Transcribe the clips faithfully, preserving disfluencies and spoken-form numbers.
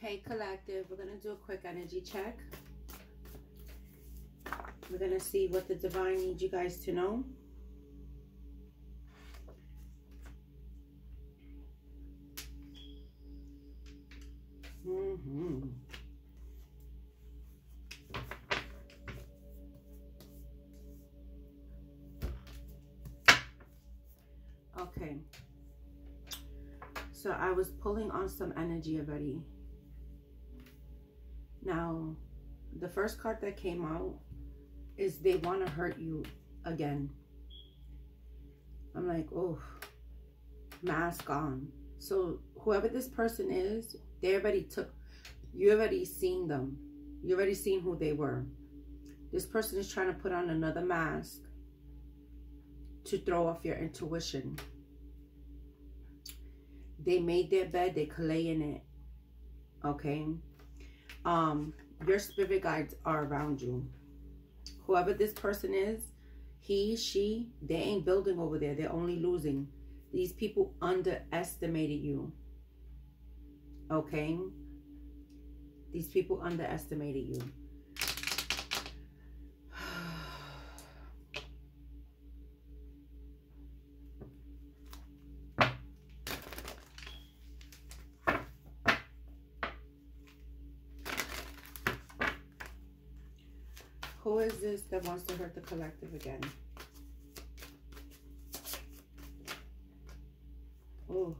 Okay, collective, we're going to do a quick energy check. We're going to see what the divine needs you guys to know. Mm-hmm. Okay. So I was pulling on some energy already. Now, the first card that came out is they want to hurt you again. I'm like, oh, mask on. So whoever this person is, they already took, you already seen them. You already seen who they were. This person is trying to put on another mask to throw off your intuition. They made their bed, they collay in it. Okay? Um, your spirit guides are around you. Whoever this person is, he, she, they ain't building over there. They're only losing. These people underestimated you. Okay? These people underestimated you. Who is this that wants to hurt the collective again? Oh.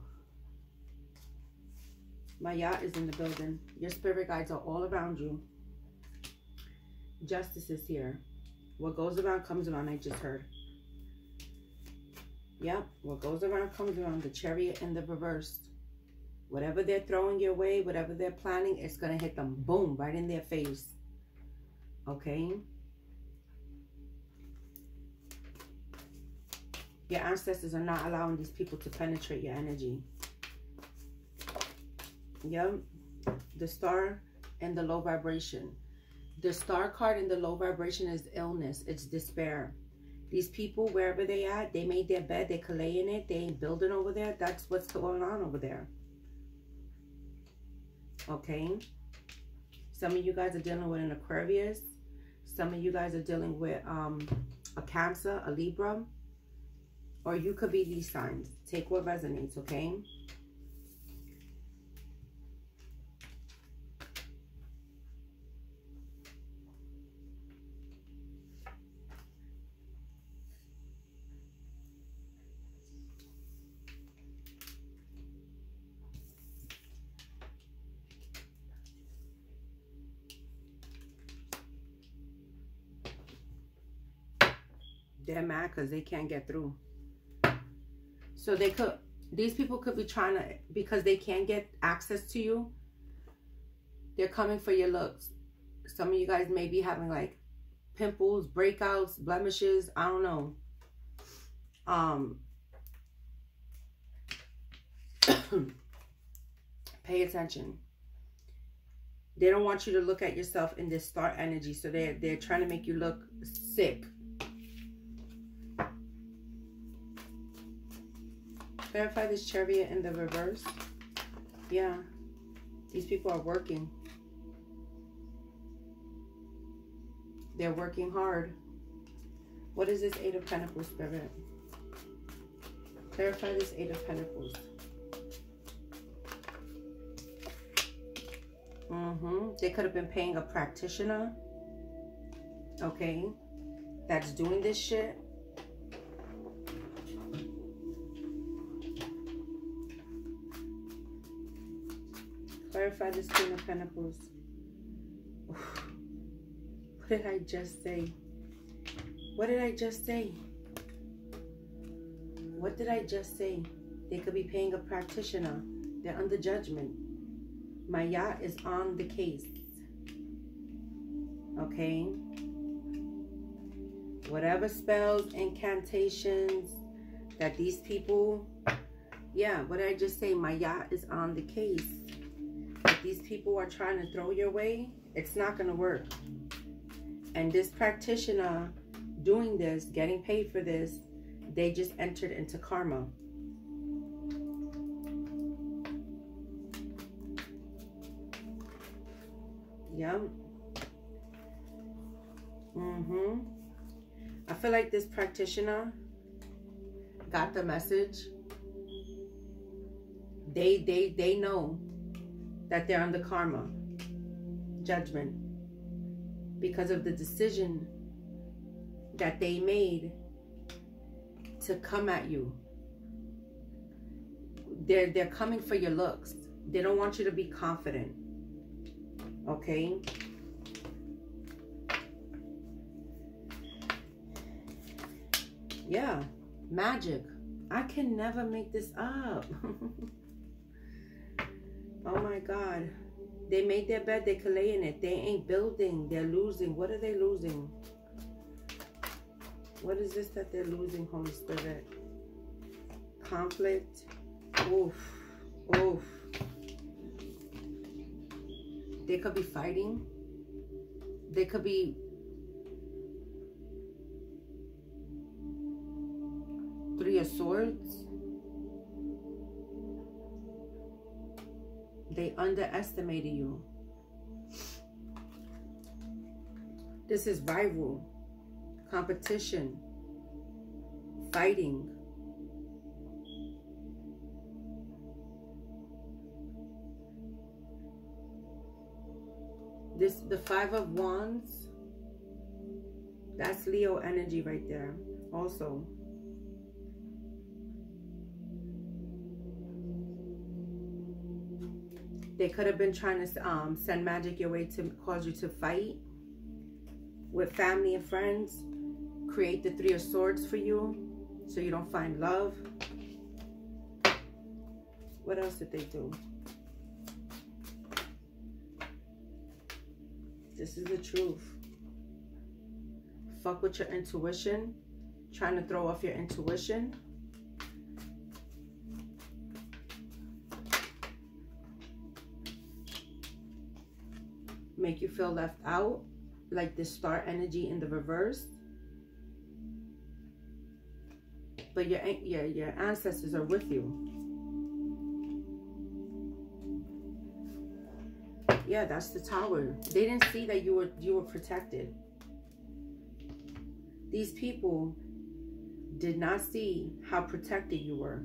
My yacht is in the building. Your spirit guides are all around you. Justice is here. What goes around comes around, I just heard. Yep, what goes around comes around. The Chariot in the reverse. Whatever they're throwing your way, whatever they're planning, it's going to hit them, boom, right in their face. Okay? Your ancestors are not allowing these people to penetrate your energy. Yep. The star and the low vibration. The star card in the low vibration is illness. It's despair. These people, wherever they at, they made their bed. They collay in it. They ain't building over there. That's what's going on over there. Okay. Some of you guys are dealing with an Aquarius. Some of you guys are dealing with um, a Cancer, a Libra. Or you could be these signs. Take what resonates, okay? They're mad because they can't get through. So they could, these people could be trying to, because they can't get access to you, they're coming for your looks. Some of you guys may be having like pimples, breakouts, blemishes, I don't know. Um, pay attention. They don't want you to look at yourself in this star energy, so they're, they're trying to make you look sick. Clarify this Chariot in the reverse. Yeah. These people are working. They're working hard. What is this Eight of Pentacles, Spirit? Clarify this Eight of Pentacles. Mm-hmm. They could have been paying a practitioner. Okay. That's doing this shit. Clarify this Queen of Pentacles. What did I just say? What did I just say? What did I just say? They could be paying a practitioner. They're under judgment. My yacht is on the case. Okay? Whatever spells, incantations that these people... Yeah, what did I just say? My yacht is on the case. If these people are trying to throw your way, it's not going to work. And this practitioner doing this, getting paid for this, they just entered into karma. Yeah. Mm-hmm. I feel like this practitioner got the message. They, they, they know that they're under karma, judgment, because of the decision that they made to come at you. They're, they're coming for your looks. They don't want you to be confident. Okay? Yeah. Magic. I can never make this up. Oh my God. They made their bed, they can lay in it. They ain't building, they're losing. What are they losing? What is this that they're losing, Holy Spirit? Conflict. Oof. Oof. They could be fighting. They could be Three of Swords. They underestimated you. This is rival, competition, fighting. This, the Five of Wands, that's Leo energy right there also. They could have been trying to um, send magic your way to cause you to fight with family and friends. Create the Three of Swords for you so you don't find love. What else did they do? This is the truth. Fuck with your intuition. Trying to throw off your intuition. Make you feel left out, like the star energy in the reverse. But your, your, your ancestors are with you. Yeah, that's the Tower. They didn't see that you were, you were protected. These people did not see how protected you were.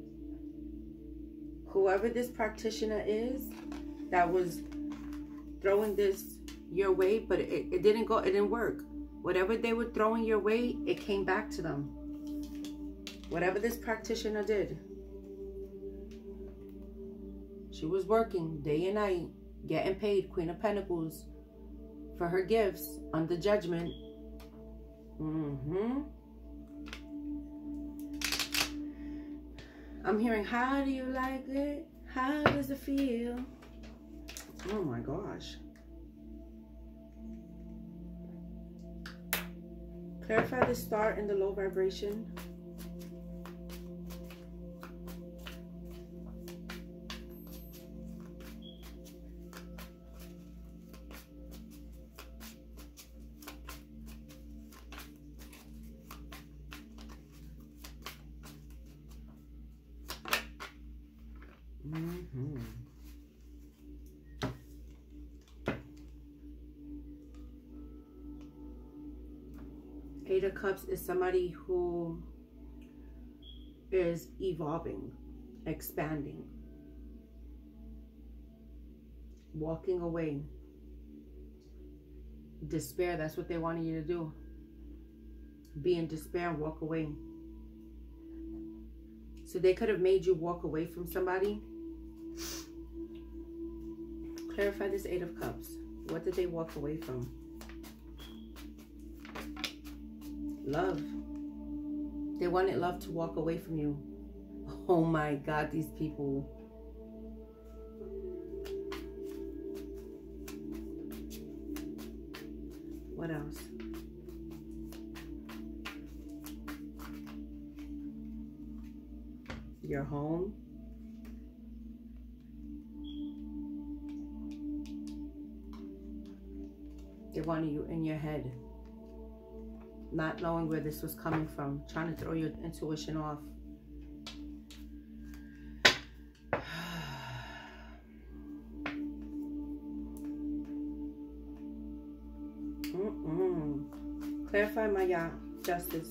Whoever this practitioner is that was throwing this your way, but it, it didn't go, it didn't work. Whatever they were throwing your way, it came back to them. Whatever this practitioner did. She was working day and night, getting paid, Queen of Pentacles, for her gifts under judgment. Mm-hmm. I'm hearing, how do you like it? How does it feel? Oh my gosh. Clarify the star in the low vibration. Mm-hmm. Eight of Cups is somebody who is evolving, expanding, walking away. Despair, that's what they wanted you to do. Be in despair and walk away. So they could have made you walk away from somebody. Clarify this Eight of Cups. What did they walk away from? Love. They wanted love to walk away from you. Oh my God, these people. What else? Your home. They wanted you in your head. Not knowing where this was coming from. Trying to throw your intuition off. Mm-mm. Clarify my uh, justice.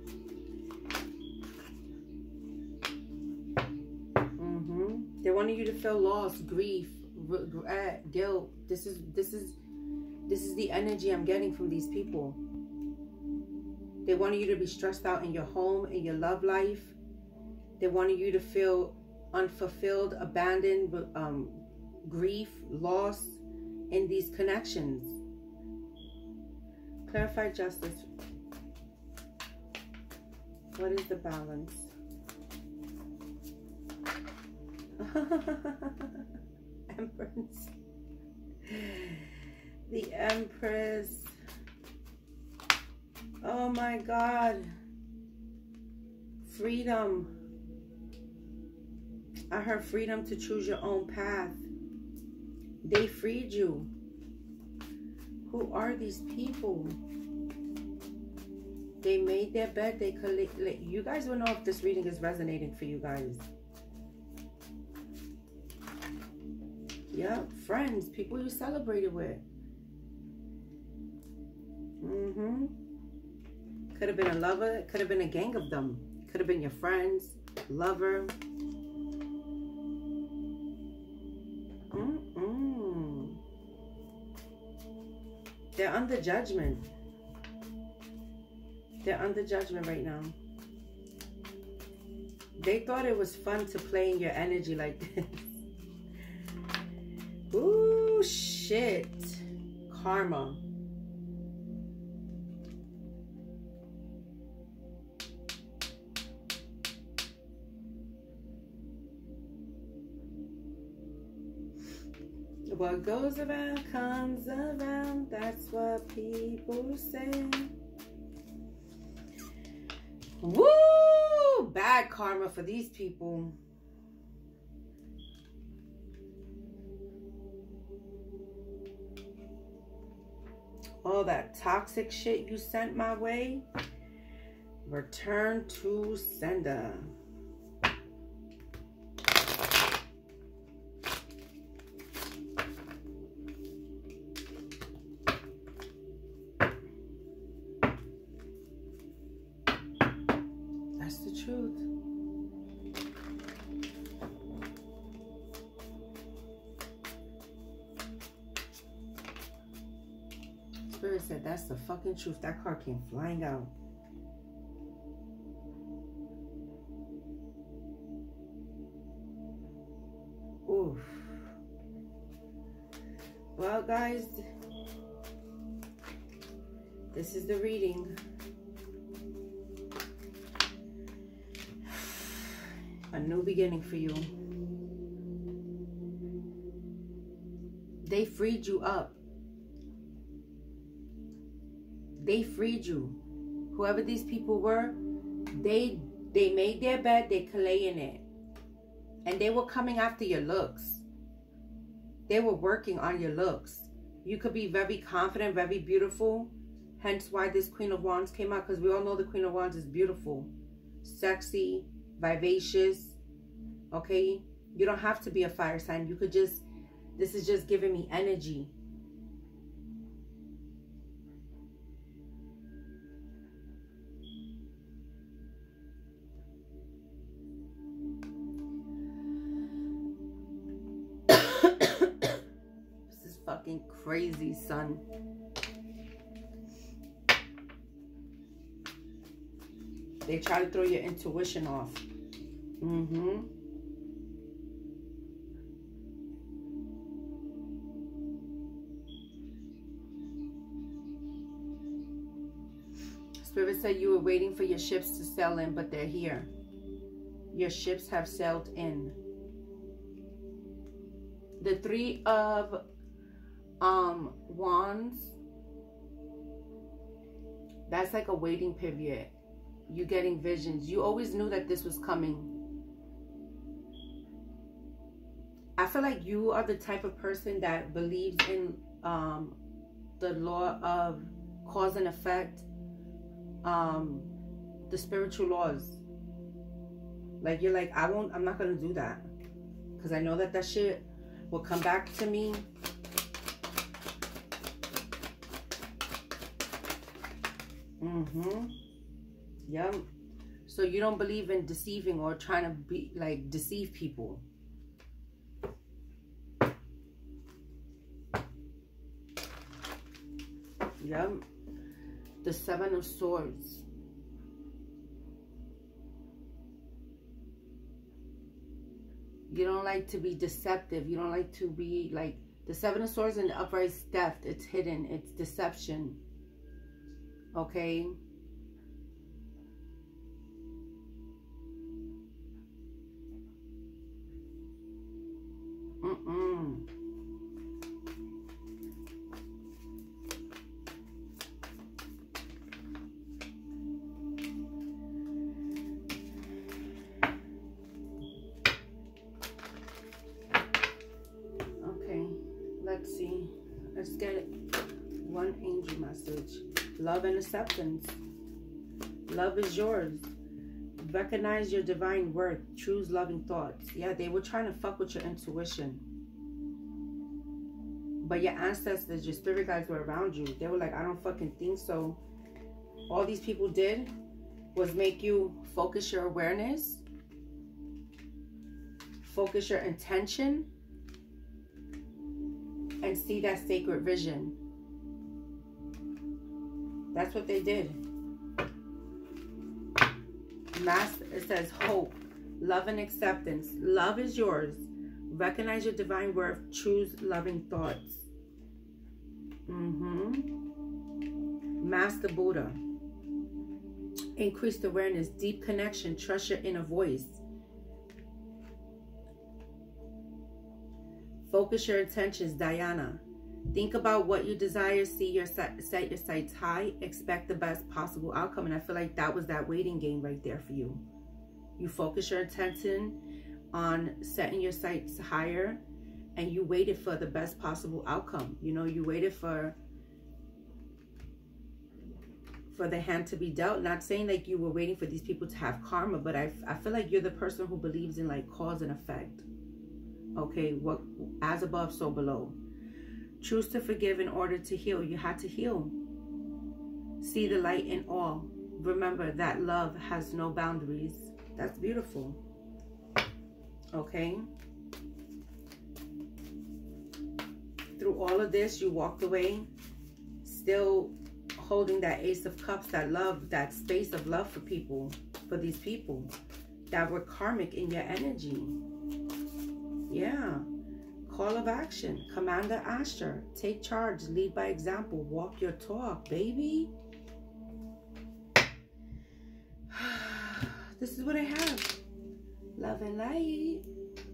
Mm-hmm. They wanted you to feel loss, grief, regret, guilt. This is this is this is the energy I'm getting from these people. They wanted you to be stressed out in your home, in your love life. They wanted you to feel unfulfilled, abandoned, um, grief, loss in these connections. Clarify justice. What is the balance? Empress. The Empress. Oh my God. Freedom. I heard freedom to choose your own path. They freed you. Who are these people? They made their bed. They collect. You guys will know if this reading is resonating for you guys. Yep, friends, people you celebrated with. Mm-hmm. Could have been a lover. Could have been a gang of them. Could have been your friends, lover. Mm-mm. They're under judgment. They're under judgment right now. They thought it was fun to play in your energy like this. Ooh, shit. Karma. What goes around comes around. That's what people say. Woo! Bad karma for these people. All that toxic shit you sent my way, return to sender. That's the truth. Spirit said that's the fucking truth. That card came flying out. Oof. Well, guys, this is the reading. A new beginning for you. They freed you up. They freed you. Whoever these people were, they they made their bed, they lay in it. And they were coming after your looks. They were working on your looks. You could be very confident, very beautiful. Hence why this Queen of Wands came out, because we all know the Queen of Wands is beautiful, sexy, vivacious. Okay? You don't have to be a fire sign. You could just, this is just giving me energy. Fucking crazy, son. They try to throw your intuition off. Mm-hmm. Spirit said you were waiting for your ships to sail in, but they're here. Your ships have sailed in. The Three of um Wands, that's like a waiting period. You getting visions. You always knew that this was coming. I feel like you are the type of person that believes in um the law of cause and effect, um the spiritual laws. Like, you're like, I won't I'm not gonna do that, because I know that that shit will come back to me. Mm-hmm. Yep. So you don't believe in deceiving or trying to be like deceive people. Yep. The Seven of Swords. You don't like to be deceptive. You don't like to be like the Seven of Swords and the upright is theft. It's hidden. It's deception. Okay. Mm-mm. Okay, let's see. Let's get one angel message. Love and acceptance. Love is yours. Recognize your divine worth. Choose loving thoughts. Yeah, they were trying to fuck with your intuition. But your ancestors, your spirit guides were around you. They were like, I don't fucking think so. All these people did was make you focus your awareness. Focus your intention. And see that sacred vision. That's what they did. Master, it says hope, love and acceptance. Love is yours. Recognize your divine worth. Choose loving thoughts. Mm-hmm. Master Buddha. Increased awareness, deep connection. Trust your inner voice. Focus your intentions, Diana. Think about what you desire. See your set, set your sights high. Expect the best possible outcome. And I feel like that was that waiting game right there for you. You focus your attention on setting your sights higher, and you waited for the best possible outcome. You know, you waited for for the hand to be dealt. Not saying like you were waiting for these people to have karma, but I, I feel like you're the person who believes in like cause and effect. Okay, what as above, so below. Choose to forgive in order to heal. You had to heal. See the light in all. Remember that love has no boundaries. That's beautiful. Okay. Through all of this, you walked away still holding that Ace of Cups, that love, that space of love for people, for these people that were karmic in your energy. Yeah. Call of action. Commander Asher. Take charge. Lead by example. Walk your talk, baby. This is what I have. Love and light.